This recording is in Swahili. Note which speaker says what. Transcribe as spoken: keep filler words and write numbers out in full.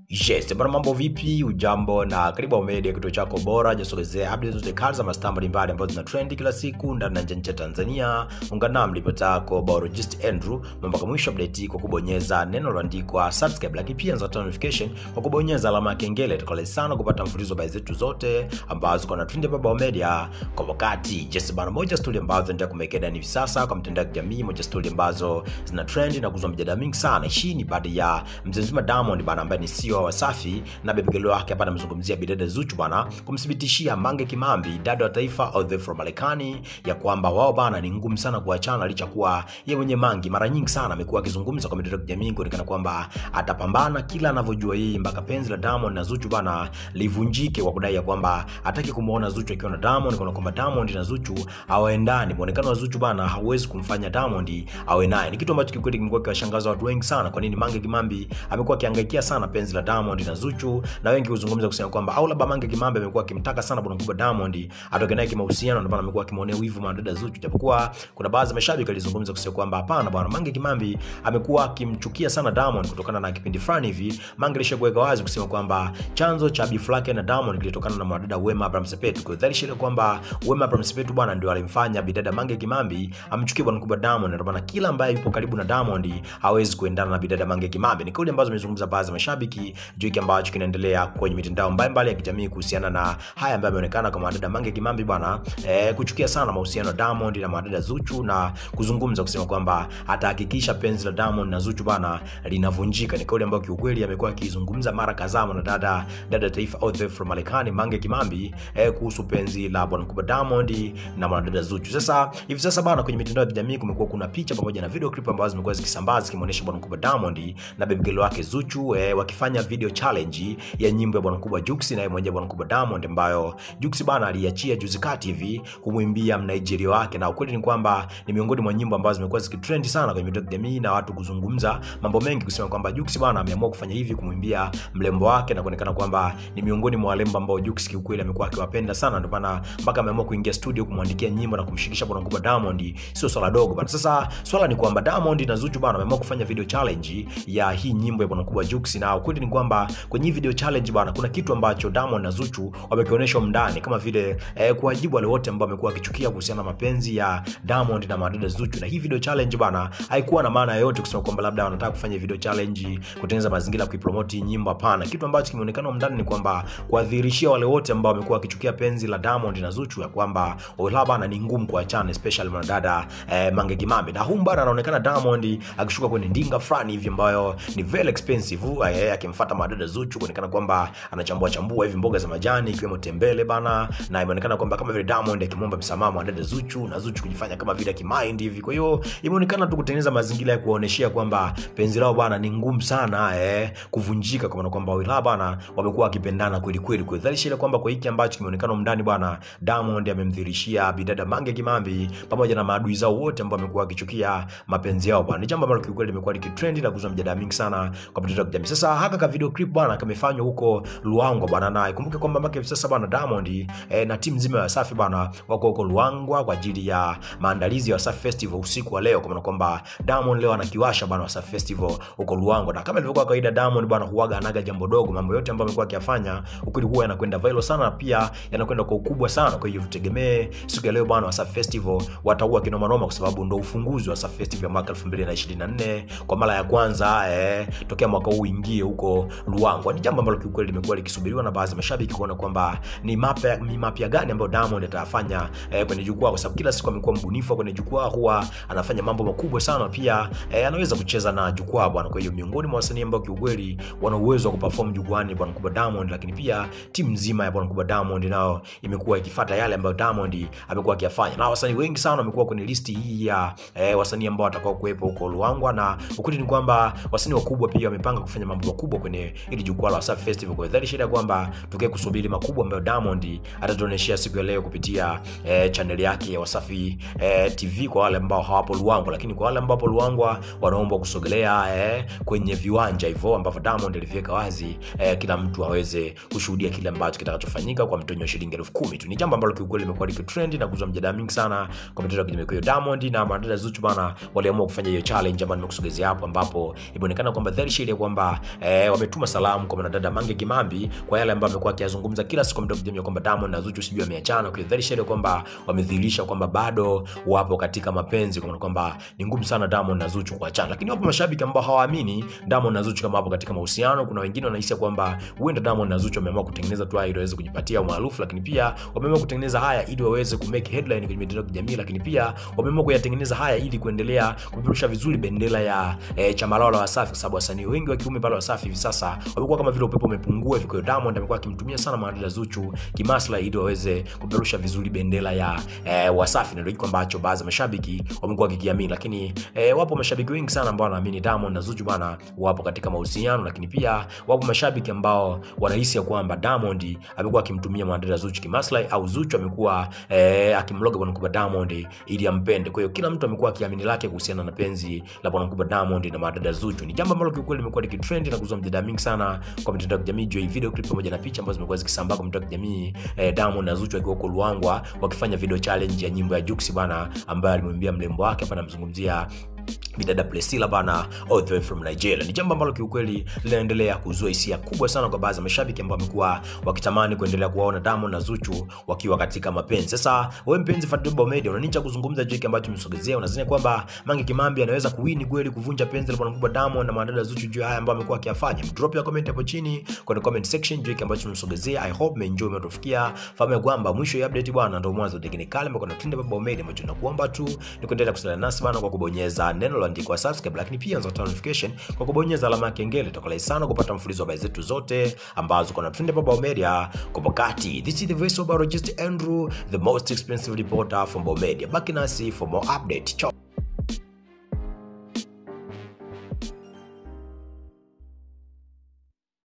Speaker 1: Yes, bwana mambo vipi? Ujambo na karibu Media, kituo chako bora jasogezea updates zote kali za mastaa mbalimbali ambazo zina trend kila siku ndani na nje ya Tanzania. Ungana nami ripotako bora just Andrew mpaka mwisho update kwa kubonyeza neno lililoandikwa subscribe, lakini pia nzata notification kwa kubonyeza alama ya kengele. Tukale sana kupata mfululizo wa zetu zote ambazo kuna trend hapa Media kwa wakati. Yes, bwana moja story ambazo ndio kumekeda hivi sasa kwa mtandao wa kijamii, moja story ambazo zina trend na kuzua mjadala mingi sana. Hii ni baada ya mzee Diamond bwana ambaye ni C E O wa Wasafi na baby girl wake hapa anamzungumzia bidada Zuchu bana, kumthibitishia Mange Kimambi, dada wa taifa all the from Marekani, ya kwamba wao bana ni ngumu sana kuachana, licha kuwa yeye mwenye Mange mara nyingi sana amekuwa akizungumza kwa mitandao ya kijamii kuonekana kwamba atapambana kila anavyojua yeye mpaka penzi la Diamond na Zuchu bana livunjike, kwa kudai ya kwamba hataki kumuona Zuchu akiwa na Diamond, kwa kwamba Diamond na Zuchu hawaendani. Muonekano wa Zuchu bana hauwezi kumfanya Diamond awe naye. Ni kitu ambacho kikweli kimekuwa kiwashangaza watu wengi sana. Kwa nini Mange Kimambi amekuwa akihangaikia sana penzi la Diamond na Zuchu, na wengi huzungumza kusema kwamba au labda Mange Kimambi amekuwa akimtaka sana bwana mkubwa Diamond atoke naye kimahusiano, ndio maana amekuwa akimwonea wivu mwanadada Zuchu, japokuwa kuna baadhi ya mashabiki walizungumza kusema kwamba hapana bwana, Mange Kimambi amekuwa akimchukia sana Diamond kutokana na kipindi fulani hivi. Mange alishakuweka wazi kusema kwamba chanzo cha beef lake na Diamond kilitokana na mwanadada Wema Abraham Sepetu, kwa dhahiri kwamba Wema Abraham Sepetu bwana ndio alimfanya bidada Mange Kimambi amchukie bwana mkubwa Diamond, ndio maana kila ambaye yupo karibu na Diamond hawezi kuendana na bidada Mange Kimambi. Ni kauli ambazo zimezungumza baadhi ya mashabiki juu kile ambacho kinaendelea kwenye mitandao mbalimbali ya kijamii kuhusiana na haya ambayo yameonekana kama dada Mange Kimambi bwana eh, kuchukia sana mahusiano ya Diamond na madada Zuchu, na kuzungumza kusema kwamba atahakikisha penzi la Diamond na Zuchu bwana linavunjika. Ni kauli ambayo kiukweli amekuwa akizungumza mara kadhaa na dada dada taifa all the from Marekani Mange Kimambi eh, kuhusu penzi la bwana mkubwa Diamond na madada Zuchu. Sasa hivi sasa bwana kwenye mitandao ya kijamii kumekuwa kuna picha pamoja na video clip ambazo zimekuwa zikisambaza kimuonesha bwana mkubwa Diamond na baby girl wake Zuchu eh, wakifanya video challenge ya nyimbo ya bwana mkubwa Jux na yeye mwenyewe bwana mkubwa Diamond, ambayo Jux bana aliachia juzi kati hivi kumwimbia Mnigeria wake. Na ukweli ni kwamba ni miongoni mwa nyimbo ambazo zimekuwa zikitrend sana kwenye mitandao ya kijamii na watu kuzungumza mambo mengi kusema kwamba Jux bana ameamua kufanya hivi kumwimbia mlembo wake, na kuonekana kwamba ni miongoni mwa walembo ambao Jux kiukweli amekuwa akiwapenda sana, ndio maana mpaka ameamua kuingia studio kumwandikia nyimbo na kumshirikisha bwana mkubwa Diamond. Sio swala dogo bana. Sasa swala ni kwamba Diamond na Zuchu bana wameamua kufanya video challenge ya hii nyimbo ya bwana mkubwa Jux, na ukweli ni kwamba kwenye video challenge bana kuna kitu ambacho Diamond na Zuchu wamekionyesha mndani, kama vile eh, kuwajibu wale wote ambao wamekuwa wakichukia kuhusiana na mapenzi ya Diamond na madada Zuchu. Na hii video challenge bana haikuwa na maana yoyote kusema kwamba labda wanataka kufanya video challenge kutengeneza mazingira kuipromote nyimbo, hapana. Kitu ambacho kimeonekana mndani ni kwamba kuadhirishia wale wote ambao wamekuwa wakichukia penzi la Diamond na Zuchu ya kwamba wala bana ni ngumu kuachana, especially mwanadada eh, Mange Kimambi. Na huyu bana anaonekana Diamond akishuka kwenye ndinga fulani hivi ambayo ni very expensive, eh, akimfuata madada Zuchu, kuonekana kwamba anachambua chambua hivi mboga za majani ikiwemo tembele bana, na imeonekana kwamba kama vile Diamond akimwomba msamaha mwanadada Zuchu na Zuchu kujifanya kama vile kimind hivi. Kwa hiyo imeonekana tu kutengeneza mazingira ya kuoneshia kwamba penzi lao bana ni ngumu sana eh kuvunjika, kwa maana kwamba wao bana wamekuwa wakipendana kweli kweli. Kwa dhahiri ile kwamba kwa hiki ambacho kimeonekana mndani bana, Diamond amemdhirishia bidada Mange Kimambi pamoja na maadui zao wote ambao wamekuwa wakichukia mapenzi yao bana. Ni jambo ambalo kiukweli limekuwa likitrend na kuzua mjadala mingi sana kwa mitandao ya kijamii. Sasa haka ka video clip bana kamefanywa huko Luangwa bana, na ikumbuke kwamba mpaka hivi sasa bana Diamond eh, na timu nzima ya Wasafi bana wako huko Luangwa kwa ajili ya maandalizi ya Wasafi Festival usiku wa leo, kwa maana kwamba Diamond leo anakiwasha bana Wasafi Festival huko Luangwa. Na kama ilivyokuwa kawaida, Diamond bana huaga anaga jambo dogo, mambo yote ambayo amekuwa akiyafanya ukweli huwa yanakwenda viral sana, pia yanakwenda kwa ukubwa sana. Kwa hiyo tutegemee siku ya leo bana Wasafi Festival wataua kinoma noma, kwa sababu ndio ufunguzi wa Wasafi Festival ya mwaka elfu mbili na ishirini na nne kwa mara ya kwanza eh, tokea mwaka huu ingie huko Luangwa. Ni jambo ambalo kiukweli limekuwa likisubiriwa na baadhi ya mashabiki kuona kwamba ni mapya ni mapya gani ambayo Diamond atafanya eh, kwenye jukwaa, kwa sababu kila siku amekuwa mbunifu kwenye jukwaa, huwa anafanya mambo makubwa sana, pia eh, anaweza kucheza na jukwaa bwana. Kwa hiyo miongoni mwa wasanii ambao kiukweli wana uwezo wa kuperform jukwaani bwana mkubwa Diamond, lakini pia timu nzima ya bwana mkubwa Diamond nao imekuwa ikifuata yale ambayo Diamond amekuwa akiyafanya, na wasanii wengi sana wamekuwa kwenye listi hii ya eh, wasanii ambao watakao kuwepo huko Luangwa. Na ukweli ni kwamba wasanii wakubwa pia wamepanga kufanya mambo makubwa kwenye ili jukwaa la Wasafi Festival. Kwa dhahiri shida kwamba tukae kusubiri makubwa ambayo Diamond atatuonyesha siku ya leo kupitia eh, channel yake ya Wasafi eh, T V kwa wale ambao hawapo Luangwa. Lakini kwa wale ambao hapo Luangwa wanaomba kusogelea eh, kwenye viwanja hivyo ambavyo Diamond aliviweka wazi, eh, kila mtu aweze kushuhudia kile ambacho kitakachofanyika kwa mtonyo shilingi elfu kumi tu. Ni jambo ambalo kiukweli limekuwa likitrend na kuzua mjadala mingi sana kwa mitandao ya kijamii. Kwa Diamond na madada Zuchu bana waliamua kufanya hiyo challenge ambayo nimekusogezea hapo, ambapo imeonekana kwamba dhahiri shida kwamba eh, wametuma salamu kwa mwanadada Mange Kimambi kwa yale ambayo amekuwa akiyazungumza kila siku mtandao kijamii kwamba Diamond na Zuchu sijui ameachana, kudhihirisha kwamba wamedhihirisha kwamba bado wapo katika mapenzi, kwa kwamba ni ngumu sana Diamond na Zuchu kuachana. Lakini wapo mashabiki ambao hawaamini Diamond na Zuchu kama wapo katika mahusiano. Kuna wengine wanahisi kwamba huenda Diamond na Zuchu wameamua kutengeneza tu ili waweze kujipatia umaarufu, lakini pia wameamua kutengeneza haya ili waweze ku make headline kwenye mitandao ya kijamii, lakini pia wameamua kuyatengeneza haya ili kuendelea kupeperusha vizuri bendera ya eh, chama lao la Wasafi, kwa sababu wasanii wengi wa kiume pale Wasafi hivi sasa wamekuwa kama vile upepo umepungua hivi. Kwa Diamond amekuwa akimtumia sana mwanadada Zuchu kimaslahi ili waweze kupeperusha vizuri bendera ya eh, Wasafi, na ndio kitu ambacho baadhi ya mashabiki wamekuwa wakikiamini. Lakini eh, wapo mashabiki wengi sana ambao wanaamini Diamond na Zuchu bana wapo katika mahusiano, lakini pia wapo mashabiki ambao wanahisi kwamba Diamond amekuwa akimtumia mwanadada Zuchu kimaslahi, au Zuchu amekuwa eh, akimloga bwana mkubwa Diamond ili ampende. Kwa hiyo kila mtu amekuwa akiamini lake kuhusiana na penzi la bwana mkubwa Diamond na mwanadada Zuchu. Ni jambo ambalo kiukweli limekuwa likitrend na kuzua mjadala mingi sana kwa mitandao ya kijamii juu ya video clip pamoja na picha ambazo zimekuwa zikisambaa kwa mitandao ya kijamii, eh, Diamond na Zuchu wakiwa huko Luangwa wakifanya video challenge ya nyimbo ya Jux bana, ambaye alimwimbia mlembo wake hapa, namzungumzia bidada Priscilla bana all the way from Nigeria. Ni jambo ambalo kiukweli linaendelea kuzua hisia kubwa sana kwa baadhi ya mashabiki ambao wamekuwa wakitamani kuendelea kuwaona Diamond na Zuchu wakiwa katika mapenzi. Sasa wewe mpenzi Fuatilia Global Media, unanicha kuzungumza juu kile ambacho tumesogezea. Unadhani kwamba Mange Kimambi anaweza kuwini kweli kuvunja penzi la bwana mkubwa Diamond na mwanadada Zuchu juu haya ambayo amekuwa akiyafanya? Drop your comment hapo chini kwenye comment section juu kile ambacho tumesogezea. I hope me enjoy umetufikia. Fahamu kwamba mwisho ya update bwana ndio mwanzo wa technical ambao kuna Fuatilia Global Media, ambacho tunakuomba tu ni kuendelea kusaliana nasi bwana kwa kubonyeza neno andikwa subscribe, lakini pia unaweza notification kwa kubonyeza alama ya kengele. Tutakulai sana kupata mfululizo wa habari zetu zote ambazo kuna Fuatilia Global Media kwa wakati. This is the voice of Barojist Andrew, the most expensive reporter from Global Media. Baki nasi for more update. Ciao.